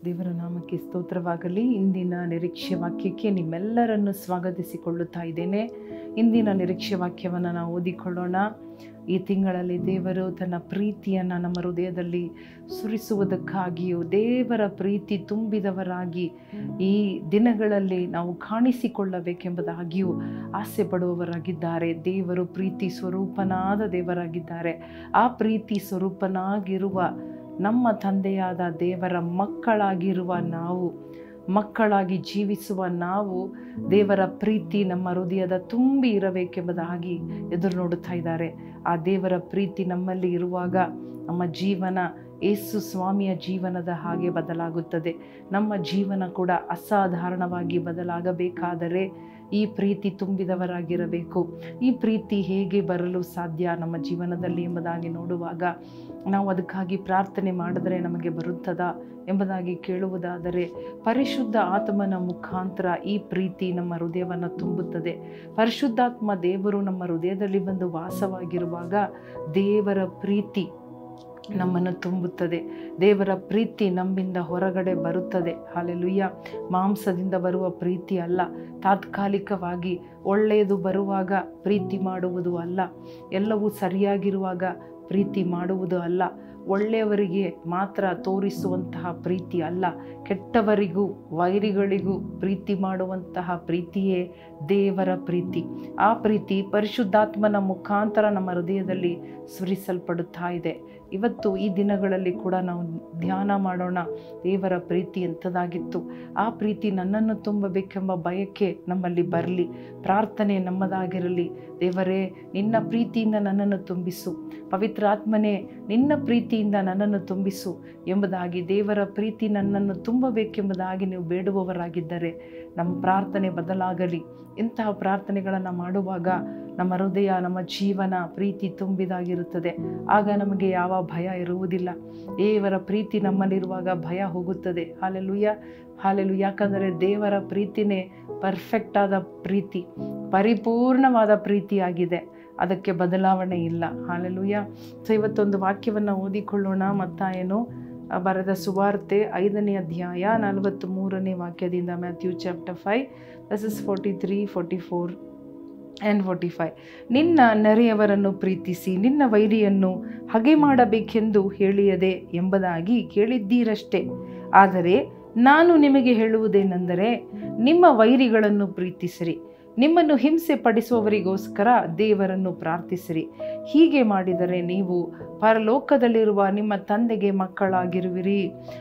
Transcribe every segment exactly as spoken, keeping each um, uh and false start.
ದೇವರ ನಾಮಕ್ಕೆ ಸ್ತೋತ್ರವಾಗಲಿ. ಇಂದಿನ ನಿರೀಕ್ಷೆ ವಾಕ್ಯಕ್ಕೆ ನಿಮ್ಮೆಲ್ಲರನ್ನು ಸ್ವಾಗತಿಸಿಕೊಳ್ಳುತ್ತಾ ಇದ್ದೇನೆ. ಇಂದಿನ ನಿರೀಕ್ಷೆ ವಾಕ್ಯವನ್ನು ನಾವು ಓದಿಕೊಳ್ಳೋಣ. ಈ ತಿಂಗಳಲ್ಲಿ ದೇವರು ತನ್ನ ಪ್ರೀತಿಯನ್ನು ನಮ್ಮ ಹೃದಯದಲ್ಲಿ ಸುರಿಸುವುದಕ್ಕಾಗಿಯೂ ದೇವರ ಪ್ರೀತಿ ತುಂಬಿದವರಾಗಿ ಈ ದಿನಗಳಲ್ಲಿ ನಾವು ಕಾಣಿಸಿಕೊಳ್ಳಬೇಕೆಂಬುದಾಗಿಯೂ ಆಸೆ ಪಡುವವರಾಗಿದ್ದಾರೆ. ದೇವರು ಪ್ರೀತಿ ಸ್ವರೂಪನಾದ ದೇವರಾಗಿದ್ದಾರೆ. ಆ ಪ್ರೀತಿ ಸ್ವರೂಪನಾಗಿರುವ ನಮ್ಮ ತಂದೆಯಾದ ದೇವರ ಮಕ್ಕಳಾಗಿರುವ ನಾವು, ಮಕ್ಕಳಾಗಿ ಜೀವಿಸುವ ನಾವು, ದೇವರ ಪ್ರೀತಿ ನಮ್ಮ ಹೃದಯದ ತುಂಬಿ ಇರಬೇಕೆಂಬುದಾಗಿ ಎದುರು ನೋಡುತ್ತಾ ಇದ್ದಾರೆ. ಆ ದೇವರ ಪ್ರೀತಿ ನಮ್ಮಲ್ಲಿ ಇರುವಾಗ ನಮ್ಮ ಜೀವನ ಯೇಸು ಸ್ವಾಮಿಯ ಜೀವನದ ಹಾಗೆ ಬದಲಾಗುತ್ತದೆ. ನಮ್ಮ ಜೀವನ ಕೂಡ ಅಸಾಧಾರಣವಾಗಿ ಬದಲಾಗಬೇಕಾದರೆ ಈ ಪ್ರೀತಿ ತುಂಬಿದವರಾಗಿರಬೇಕು. ಈ ಪ್ರೀತಿ ಹೇಗೆ ಬರಲು ಸಾಧ್ಯ ನಮ್ಮ ಜೀವನದಲ್ಲಿ ಎಂಬುದಾಗಿ ನೋಡುವಾಗ ನಾವು ಅದಕ್ಕಾಗಿ ಪ್ರಾರ್ಥನೆ ಮಾಡಿದರೆ ನಮಗೆ ಬರುತ್ತದಾ ಎಂಬುದಾಗಿ ಕೇಳುವುದಾದರೆ, ಪರಿಶುದ್ಧ ಆತ್ಮನ ಮುಖಾಂತರ ಈ ಪ್ರೀತಿ ನಮ್ಮ ಹೃದಯವನ್ನು ತುಂಬುತ್ತದೆ. ಪರಿಶುದ್ಧಾತ್ಮ ದೇವರು ನಮ್ಮ ಹೃದಯದಲ್ಲಿ ಬಂದು ವಾಸವಾಗಿರುವಾಗ ದೇವರ ಪ್ರೀತಿ ನಮ್ಮನ್ನು ತುಂಬುತ್ತದೆ. ದೇವರ ಪ್ರೀತಿ ನಮ್ಮಿಂದ ಹೊರಗಡೆ ಬರುತ್ತದೆ. ಹಲ್ಲೆಲೂಯಾ. ಮಾಂಸದಿಂದ ಬರುವ ಪ್ರೀತಿ ಅಲ್ಲ, ತಾತ್ಕಾಲಿಕವಾಗಿ ಒಳ್ಳೆಯದು ಬರುವಾಗ ಪ್ರೀತಿ ಮಾಡುವುದು ಅಲ್ಲ, ಎಲ್ಲವೂ ಸರಿಯಾಗಿರುವಾಗ ಪ್ರೀತಿ ಮಾಡುವುದು ಅಲ್ಲ, ಒಳ್ಳೆಯವರಿಗೆ ಮಾತ್ರ ತೋರಿಸುವಂತಹ ಪ್ರೀತಿ ಅಲ್ಲ, ಕೆಟ್ಟವರಿಗೂ ವೈರಿಗಳಿಗೂ ಪ್ರೀತಿ ಮಾಡುವಂತಹ ಪ್ರೀತಿಯೇ ದೇವರ ಪ್ರೀತಿ. ಆ ಪ್ರೀತಿ ಪರಿಶುದ್ಧಾತ್ಮನ ಮುಖಾಂತರ ನಮ್ಮ ಹೃದಯದಲ್ಲಿ ಸುರಿಸಲ್ಪಡುತ್ತಾ ಇದೆ. ಇವತ್ತು ಈ ದಿನಗಳಲ್ಲಿ ಕೂಡ ನಾವು ಧ್ಯಾನ ಮಾಡೋಣ. ದೇವರ ಪ್ರೀತಿ ಎಂಥದಾಗಿತ್ತು, ಆ ಪ್ರೀತಿ ನನ್ನನ್ನು ತುಂಬಬೇಕೆಂಬ ಬಯಕೆ ನಮ್ಮಲ್ಲಿ ಬರಲಿ. ಪ್ರಾರ್ಥನೆ ನಮ್ಮದಾಗಿರಲಿ. ದೇವರೇ, ನಿನ್ನ ಪ್ರೀತಿಯಿಂದ ನನ್ನನ್ನು ತುಂಬಿಸು, ಪವಿತ್ರಾತ್ಮನೇ ನಿನ್ನ ಪ್ರೀತಿಯಿಂದ ನನ್ನನ್ನು ತುಂಬಿಸು ಎಂಬುದಾಗಿ, ದೇವರ ಪ್ರೀತಿ ನನ್ನನ್ನು ತುಂಬಬೇಕೆಂಬುದಾಗಿ ನೀವು ಬೇಡುವವರಾಗಿದ್ದರೆ ನಮ್ಮ ಪ್ರಾರ್ಥನೆ ಬದಲಾಗಲಿ. ಇಂತಹ ಪ್ರಾರ್ಥನೆಗಳನ್ನು ಮಾಡುವಾಗ ನಮ್ಮ ಹೃದಯ, ನಮ್ಮ ಜೀವನ ಪ್ರೀತಿ ತುಂಬಿದಾಗಿರುತ್ತದೆ. ಆಗ ನಮಗೆ ಯಾವ ಭಯ ಇರುವುದಿಲ್ಲ. ದೇವರ ಪ್ರೀತಿ ನಮ್ಮಲ್ಲಿರುವಾಗ ಭಯ ಹೋಗುತ್ತದೆ. Hallelujah, hallelujah. ಯಾಕಂದರೆ ದೇವರ ಪ್ರೀತಿನೇ ಪರ್ಫೆಕ್ಟ್ ಆದ ಪ್ರೀತಿ, ಪರಿಪೂರ್ಣವಾದ ಪ್ರೀತಿಯಾಗಿದೆ. ಅದಕ್ಕೆ ಬದಲಾವಣೆ ಇಲ್ಲ. ಹಾಲೆಲೂಯಾ. ಸೊ ಇವತ್ತೊಂದು ವಾಕ್ಯವನ್ನು ಓದಿಕೊಳ್ಳೋಣ. ಮತ್ತಾಯನು ಬರೆದ ಸುವಾರ್ತೆ ಐದನೇ ಅಧ್ಯಾಯ ನಲವತ್ತ್ ಮೂರನೇ ವಾಕ್ಯದಿಂದ, Matthew chapter five verses forty three forty four and forty five. ನಿನ್ನ ನೆರೆಯವರನ್ನು ಪ್ರೀತಿಸಿ ನಿನ್ನ ವೈರಿಯನ್ನು ಹಗೆ ಮಾಡಬೇಕೆಂದು ಹೇಳಿಯದೆ ಎಂಬುದಾಗಿ ಕೇಳಿದ್ದೀರಷ್ಟೇ. ಆದರೆ ನಾನು ನಿಮಗೆ ಹೇಳುವುದೇನೆಂದರೆ, ನಿಮ್ಮ ವೈರಿಗಳನ್ನು ಪ್ರೀತಿಸಿರಿ, ನಿಮ್ಮನ್ನು ಹಿಂಸೆ ಪಡಿಸುವವರಿಗೋಸ್ಕರ ದೇವರನ್ನು ಪ್ರಾರ್ಥಿಸಿರಿ. ಹೀಗೆ ಮಾಡಿದರೆ ನೀವು ಪರಲೋಕದಲ್ಲಿರುವ ನಿಮ್ಮ ತಂದೆಗೆ ಮಕ್ಕಳಾಗಿರುವಿರಿ.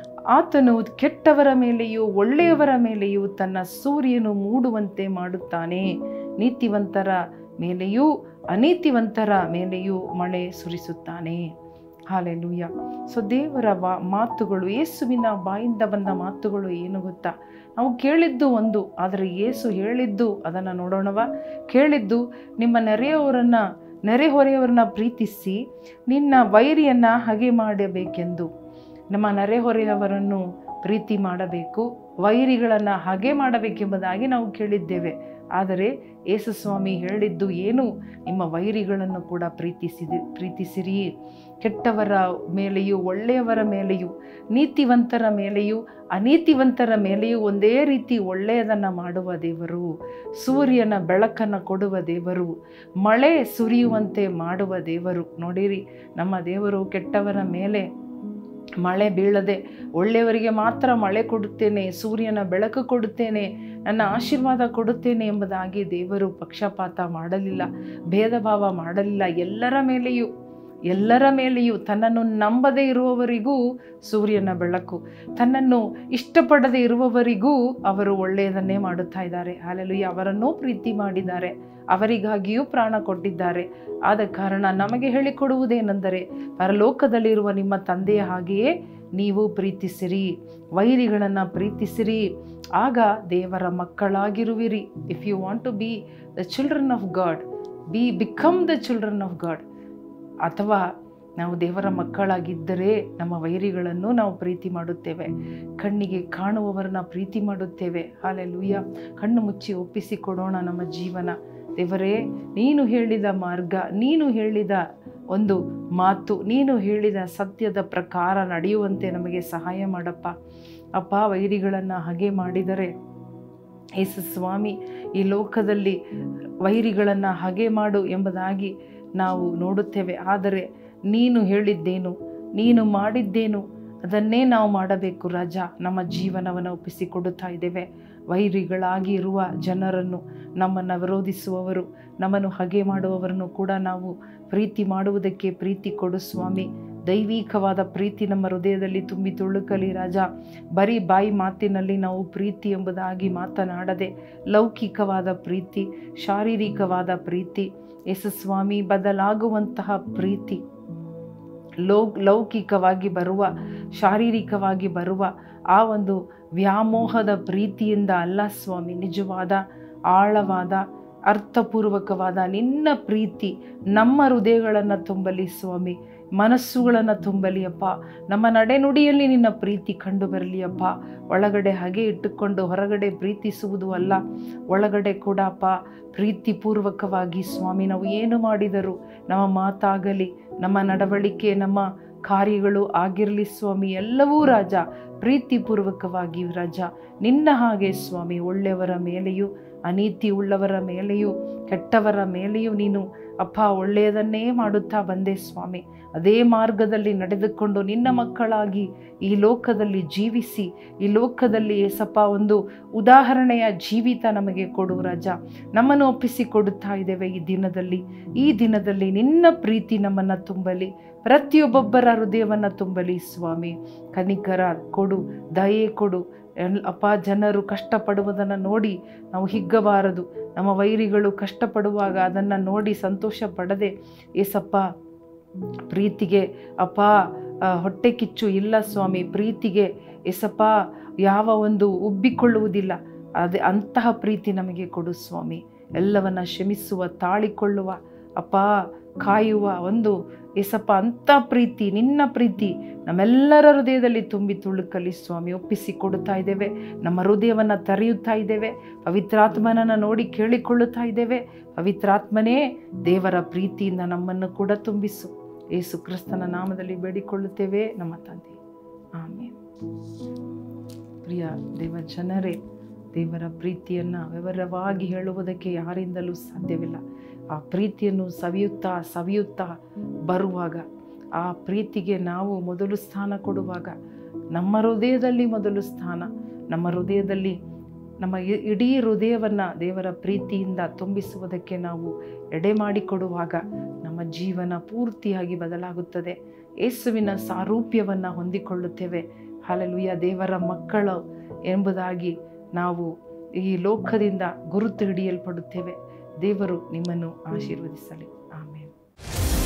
ಆತನು ಕೆಟ್ಟವರ ಮೇಲೆಯೂ ಒಳ್ಳೆಯವರ ಮೇಲೆಯೂ ತನ್ನ ಸೂರ್ಯನು ಮೂಡುವಂತೆ ಮಾಡುತ್ತಾನೆ. ನೀತಿವಂತರ ಮೇಲೆಯೂ ಅನೀತಿವಂತರ ಮೇಲೆಯೂ ಮಳೆ ಸುರಿಸುತ್ತಾನೆ. ಹಾಲೆಲೂಯಾ. ಸೊ ದೇವರ ವಾ ಮಾತುಗಳು, ಯೇಸುವಿನ ಬಾಯಿಂದ ಬಂದ ಮಾತುಗಳು ಏನು ಗೊತ್ತಾ? ನಾವು ಕೇಳಿದ್ದು ಒಂದು, ಆದರೆ ಯೇಸು ಹೇಳಿದ್ದು ಅದನ್ನು ನೋಡೋಣವ. ಕೇಳಿದ್ದು, ನಿಮ್ಮ ನೆರೆಯವರನ್ನು ನೆರೆಹೊರೆಯವರನ್ನ ಪ್ರೀತಿಸಿ ನಿನ್ನ ವೈರಿಯನ್ನು ಹಗೆ ಮಾಡಬೇಕೆಂದು. ನಮ್ಮ ನೆರೆಹೊರೆಯವರನ್ನು ಪ್ರೀತಿ ಮಾಡಬೇಕು, ವೈರಿಗಳನ್ನು ಹಗೆ ಮಾಡಬೇಕೆಂಬುದಾಗಿ ನಾವು ಕೇಳಿದ್ದೇವೆ. ಆದರೆ ಯೇಸು ಸ್ವಾಮಿ ಹೇಳಿದ್ದು ಏನು? ನಿಮ್ಮ ವೈರಿಗಳನ್ನು ಕೂಡ ಪ್ರೀತಿಸಿದಿ ಪ್ರೀತಿಸಿರಿ ಕೆಟ್ಟವರ ಮೇಲೆಯೂ ಒಳ್ಳೆಯವರ ಮೇಲೆಯೂ, ನೀತಿವಂತರ ಮೇಲೆಯೂ ಅನೀತಿವಂತರ ಮೇಲೆಯೂ ಒಂದೇ ರೀತಿ ಒಳ್ಳೆಯದನ್ನು ಮಾಡುವ ದೇವರು, ಸೂರ್ಯನ ಬೆಳಕನ್ನು ಕೊಡುವ ದೇವರು, ಮಳೆ ಸುರಿಯುವಂತೆ ಮಾಡುವ ದೇವರು. ನೋಡಿರಿ, ನಮ್ಮ ದೇವರು ಕೆಟ್ಟವರ ಮೇಲೆ ಮಳೆ ಬೀಳದೆ ಒಳ್ಳೆಯವರಿಗೆ ಮಾತ್ರ ಮಳೆ ಕೊಡುತ್ತೇನೆ, ಸೂರ್ಯನ ಬೆಳಕು ಕೊಡುತ್ತೇನೆ, ನನ್ನ ಆಶೀರ್ವಾದ ಕೊಡುತ್ತೇನೆ ಎಂಬುದಾಗಿ ದೇವರು ಪಕ್ಷಪಾತ ಮಾಡಲಿಲ್ಲ, ಭೇದ ಭಾವ ಮಾಡಲಿಲ್ಲ. ಎಲ್ಲರ ಮೇಲೆಯೂ ಎಲ್ಲರ ಮೇಲೆಯೂ ತನ್ನನ್ನು ನಂಬದೇ ಇರುವವರಿಗೂ ಸೂರ್ಯನ ಬೆಳಕು, ತನ್ನನ್ನು ಇಷ್ಟಪಡದೇ ಇರುವವರಿಗೂ ಅವರು ಒಳ್ಳೆಯದನ್ನೇ ಮಾಡುತ್ತಾ ಇದ್ದಾರೆ. ಹಾಲೆಲೂಯಾ. ಅವರನ್ನೂ ಪ್ರೀತಿ ಮಾಡಿದ್ದಾರೆ, ಅವರಿಗಾಗಿಯೂ ಪ್ರಾಣ ಕೊಟ್ಟಿದ್ದಾರೆ. ಆದ ಕಾರಣ ನಮಗೆ ಹೇಳಿಕೊಡುವುದೇನೆಂದರೆ, ಪರಲೋಕದಲ್ಲಿರುವ ನಿಮ್ಮ ತಂದೆಯ ಹಾಗೆಯೇ ನೀವು ಪ್ರೀತಿಸಿರಿ, ವೈರಿಗಳನ್ನು ಪ್ರೀತಿಸಿರಿ, ಆಗ ದೇವರ ಮಕ್ಕಳಾಗಿರುವಿರಿ. If you want to be the children of God, be become the children of God. ಅಥವಾ ನಾವು ದೇವರ ಮಕ್ಕಳಾಗಿದ್ದರೆ ನಮ್ಮ ವೈರಿಗಳನ್ನು ನಾವು ಪ್ರೀತಿ ಮಾಡುತ್ತೇವೆ, ಕಣ್ಣಿಗೆ ಕಾಣುವವರನ್ನ ಪ್ರೀತಿ ಮಾಡುತ್ತೇವೆ. ಹಾಲೆಲೂಯಾ. ಕಣ್ಣು ಮುಚ್ಚಿ ಒಪ್ಪಿಸಿಕೊಡೋಣ ನಮ್ಮ ಜೀವನ. ದೇವರೇ, ನೀನು ಹೇಳಿದ ಮಾರ್ಗ, ನೀನು ಹೇಳಿದ ಒಂದು ಮಾತು, ನೀನು ಹೇಳಿದ ಸತ್ಯದ ಪ್ರಕಾರ ನಡೆಯುವಂತೆ ನಮಗೆ ಸಹಾಯ ಮಾಡಪ್ಪ. ಅಪ್ಪ ವೈರಿಗಳನ್ನು ಹಾಗೆ ಮಾಡಿದರೆ ಯೇಸು ಸ್ವಾಮಿ ಈ ಲೋಕದಲ್ಲಿ ವೈರಿಗಳನ್ನು ಹಾಗೆ ಮಾಡು ಎಂಬುದಾಗಿ ನಾವು ನೋಡುತ್ತೇವೆ. ಆದರೆ ನೀನು ಹೇಳಿದ್ದೇನು, ನೀನು ಮಾಡಿದ್ದೇನು ಅದನ್ನೇ ನಾವು ಮಾಡಬೇಕು ರಾಜ. ನಮ್ಮ ಜೀವನವನ್ನು ಒಪ್ಪಿಸಿಕೊಡುತ್ತಾ ಇದ್ದೇವೆ. ವೈರಿಗಳಾಗಿ ಇರುವ ಜನರನ್ನು, ನಮ್ಮನ್ನು ವಿರೋಧಿಸುವವರು, ನಮ್ಮನ್ನು ಹಾಗೆ ಮಾಡುವವರನ್ನು ಕೂಡ ನಾವು ಪ್ರೀತಿ ಮಾಡುವುದಕ್ಕೆ ಪ್ರೀತಿ ಕೊಡು ಸ್ವಾಮಿ. ದೈವಿಕವಾದ ಪ್ರೀತಿ ನಮ್ಮ ಹೃದಯದಲ್ಲಿ ತುಂಬಿ ತುಳುಕಲಿ ರಾಜ. ಬರೀ ಬಾಯಿ ಮಾತಿನಲ್ಲಿ ನಾವು ಪ್ರೀತಿ ಎಂಬುದಾಗಿ ಮಾತನಾಡದೆ ಲೌಕಿಕವಾದ ಪ್ರೀತಿ, ಶಾರೀರಿಕವಾದ ಪ್ರೀತಿ, ಯೇಸು ಸ್ವಾಮಿ ಬದಲಾಗುವಂತಹ ಪ್ರೀತಿ, ಲೌ ಲೌಕಿಕವಾಗಿ ಬರುವ, ಶಾರೀರಿಕವಾಗಿ ಬರುವ ಆ ಒಂದು ವ್ಯಾಮೋಹದ ಪ್ರೀತಿಯಿಂದ ಅಲ್ಲ ಸ್ವಾಮಿ. ನಿಜವಾದ, ಆಳವಾದ, ಅರ್ಥಪೂರ್ವಕವಾದ ನಿನ್ನ ಪ್ರೀತಿ ನಮ್ಮ ಹೃದಯಗಳನ್ನು ತುಂಬಲಿ ಸ್ವಾಮಿ, ಮನಸ್ಸುಗಳನ್ನು ತುಂಬಲಿ ಅಪ್ಪ. ನಮ್ಮ ನಡೆನುಡಿಯಲ್ಲಿ ನಿನ್ನ ಪ್ರೀತಿ ಕಂಡು ಬರಲಿ ಅಪ್ಪ. ಒಳಗಡೆ ಹಾಗೆ ಇಟ್ಟುಕೊಂಡು ಹೊರಗಡೆ ಪ್ರೀತಿಸುವುದು ಅಲ್ಲ, ಒಳಗಡೆ ಕೂಡ ಅಪ್ಪ ಪ್ರೀತಿಪೂರ್ವಕವಾಗಿ ಸ್ವಾಮಿ ನಾವು ಏನು ಮಾಡಿದರೂ ನಮ್ಮ ಮಾತಾಗಲಿ, ನಮ್ಮ ನಡವಳಿಕೆ, ನಮ್ಮ ಕಾರ್ಯಗಳು ಆಗಿರಲಿ ಸ್ವಾಮಿ, ಎಲ್ಲವೂ ರಾಜ ಪ್ರೀತಿಪೂರ್ವಕವಾಗಿ ರಾಜ. ನಿನ್ನ ಹಾಗೆ ಸ್ವಾಮಿ ಒಳ್ಳೆಯವರ ಮೇಲೆಯೂ, ಅನೀತಿ ಉಳ್ಳವರ ಮೇಲೆಯೂ, ಕೆಟ್ಟವರ ಮೇಲೆಯೂ ನೀನು ಅಪ್ಪ ಒಳ್ಳೆಯದನ್ನೇ ಮಾಡುತ್ತಾ ಬಂದೆ ಸ್ವಾಮಿ. ಅದೇ ಮಾರ್ಗದಲ್ಲಿ ನಡೆದುಕೊಂಡು ನಿನ್ನ ಮಕ್ಕಳಾಗಿ ಈ ಲೋಕದಲ್ಲಿ ಜೀವಿಸಿ, ಈ ಲೋಕದಲ್ಲಿ ಏಸಪ್ಪ ಒಂದು ಉದಾಹರಣೆಯ ಜೀವಿತ ನಮಗೆ ಕೊಡು ರಾಜ. ನಮ್ಮನ್ನು ಒಪ್ಪಿಸಿಕೊಡುತ್ತಾ ಇದ್ದೇವೆ ಈ ದಿನದಲ್ಲಿ. ಈ ದಿನದಲ್ಲಿ ನಿನ್ನ ಪ್ರೀತಿ ನಮ್ಮನ್ನು ತುಂಬಲಿ, ಪ್ರತಿಯೊಬ್ಬೊಬ್ಬರ ಹೃದಯವನ್ನು ತುಂಬಲಿ ಸ್ವಾಮಿ. ಕನಿಕರ ಕೊಡು, ದಯೆ ಕೊಡು ಅಪ್ಪ. ಜನರು ಕಷ್ಟಪಡುವುದನ್ನು ನೋಡಿ ನಾವು ಹಿಗ್ಗಬಾರದು. ನಮ್ಮ ವೈರಿಗಳು ಕಷ್ಟಪಡುವಾಗ ಅದನ್ನು ನೋಡಿ ಸಂತೋಷ ಪಡದೆ ಏಸಪ್ಪ ಪ್ರೀತಿಗೆ ಅಪ್ಪ ಹೊಟ್ಟೆ ಕಿಚ್ಚು ಇಲ್ಲ ಸ್ವಾಮಿ. ಪ್ರೀತಿಗೆ ಏಸಪ್ಪ ಯಾವ ಒಂದು ಉಬ್ಬಿಕೊಳ್ಳುವುದಿಲ್ಲ. ಅದೇ ಅಂತಹ ಪ್ರೀತಿ ನಮಗೆ ಕೊಡು ಸ್ವಾಮಿ. ಎಲ್ಲವನ್ನ ಕ್ಷಮಿಸುವ, ತಾಳಿಕೊಳ್ಳುವ ಅಪ್ಪ, ಕಾಯುವ ಒಂದು ಏಸಪ್ಪ ಅಂಥ ಪ್ರೀತಿ, ನಿನ್ನ ಪ್ರೀತಿ ನಮ್ಮೆಲ್ಲರ ಹೃದಯದಲ್ಲಿ ತುಂಬಿ ತುಳುಕಲಿ ಸ್ವಾಮಿ. ಒಪ್ಪಿಸಿ ಕೊಡುತ್ತಾ ಇದ್ದೇವೆ. ನಮ್ಮ ಹೃದಯವನ್ನು ತೆರೆಯುತ್ತಾ ಇದ್ದೇವೆ. ಪವಿತ್ರಾತ್ಮನನ್ನು ನೋಡಿ ಕೇಳಿಕೊಳ್ಳುತ್ತಾ ಇದ್ದೇವೆ. ಪವಿತ್ರಾತ್ಮನೇ ದೇವರ ಪ್ರೀತಿಯಿಂದ ನಮ್ಮನ್ನು ಕೂಡ ತುಂಬಿಸು. ಯೇಸು ಕ್ರಿಸ್ತನ ನಾಮದಲ್ಲಿ ಬೇಡಿಕೊಳ್ಳುತ್ತೇವೆ ನಮ್ಮ ತಂದೆ, ಆಮೇನ್. ಪ್ರಿಯ ದೇವ ಜನರೇ, ದೇವರ ಪ್ರೀತಿಯನ್ನು ವಿವರವಾಗಿ ಹೇಳುವುದಕ್ಕೆ ಯಾರಿಂದಲೂ ಸಾಧ್ಯವಿಲ್ಲ. ಆ ಪ್ರೀತಿಯನ್ನು ಸವಿಯುತ್ತಾ ಸವಿಯುತ್ತಾ ಬರುವಾಗ, ಆ ಪ್ರೀತಿಗೆ ನಾವು ಮೊದಲು ಸ್ಥಾನ ಕೊಡುವಾಗ, ನಮ್ಮ ಹೃದಯದಲ್ಲಿ ಮೊದಲು ಸ್ಥಾನ, ನಮ್ಮ ಹೃದಯದಲ್ಲಿ ನಮ್ಮ ಇಡೀ ಹೃದಯವನ್ನು ದೇವರ ಪ್ರೀತಿಯಿಂದ ತುಂಬಿಸುವುದಕ್ಕೆ ನಾವು ಎಡೆ ಮಾಡಿಕೊಡುವಾಗ ನಮ್ಮ ಜೀವನ ಪೂರ್ತಿಯಾಗಿ ಬದಲಾಗುತ್ತದೆ. ಯೇಸುವಿನ ಸಾರೂಪ್ಯವನ್ನು ಹೊಂದಿಕೊಳ್ಳುತ್ತೇವೆ. ಹಲ್ಲೆಲೂಯಾ. ದೇವರ ಮಕ್ಕಳು ಎಂಬುದಾಗಿ ನಾವು ಈ ಲೋಕದಿಂದ ಗುರುತು ಹಿಡಿಯಲ್ಪಡುತ್ತೇವೆ. ದೇವರು ನಿಮ್ಮನ್ನು ಆಶೀರ್ವದಿಸಲಿ. ಆಮೇನ್.